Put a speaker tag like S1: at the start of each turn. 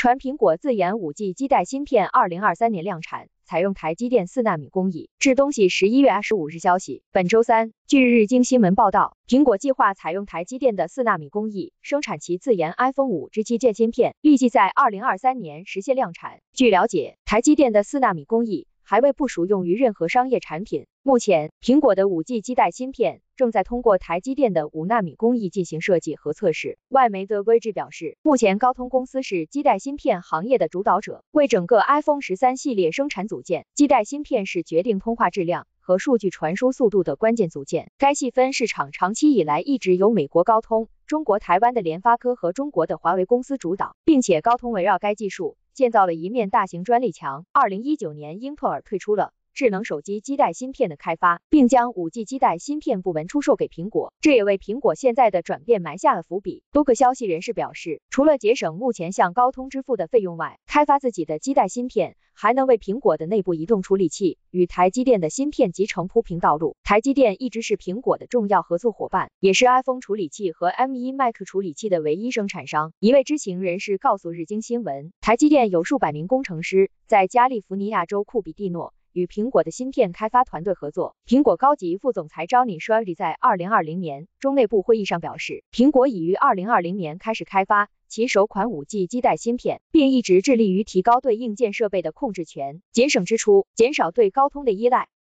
S1: 传苹果自研 5G 基带芯片2023年量产，采用台积电4纳米工艺。至东西11月25日消息，本周三，据日经新闻报道，苹果计划采用台积电的4纳米工艺，生产其自研 iPhone 5之基带芯片，预计在2023年实现量产。据了解，台积电的4纳米工艺还未部署用于任何商业产品。目前，苹果的 5G 基带芯片正在通过台积电的5纳米工艺进行设计和测试。外媒 The Verge 表示，目前高通公司是基带芯片行业的主导者，为整个 iPhone 13系列生产组件。基带芯片是决定通话质量和数据传输速度的关键组件。该细分市场长期以来一直由美国高通、中国台湾的联发科和中国的华为公司主导，并且高通围绕该技术建造了一面大型专利墙。2019年，英特尔退出了智能手机基带芯片的开发，并将 5G 基带芯片部门出售给苹果，这也为苹果现在的转变埋下了伏笔。多个消息人士表示，除了节省目前向高通支付的费用外，开发自己的基带芯片还能为苹果的内部移动处理器与台积电的芯片集成铺平道路。台积电一直是苹果的重要合作伙伴，也是 iPhone 处理器和 M1 Mac 处理器的唯一生产商。一位知情人士告诉日经新闻，台积电有数百名工程师在加利福尼亚州库比蒂诺与苹果的芯片开发团队合作。苹果高级副总裁 Johnny Schultz 在2020年中内部会议上表示，苹果已于2020年开始开发其首款 5G 基带芯片，并一直致力于提高对硬件设备的控制权，节省支出，减少对高通的依赖。